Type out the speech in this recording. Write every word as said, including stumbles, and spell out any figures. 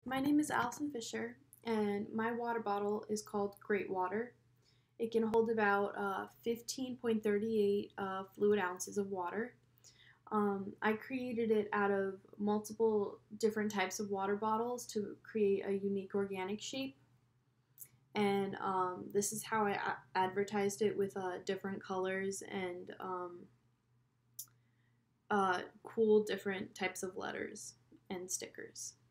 My name is Allison Fisher, and my water bottle is called Great Water. It can hold about uh, fifteen point three eight uh, fluid ounces of water. Um, I created it out of multiple different types of water bottles to create a unique organic shape. And um, this is how I a- advertised it with uh, different colors and um, uh, cool different types of letters and stickers.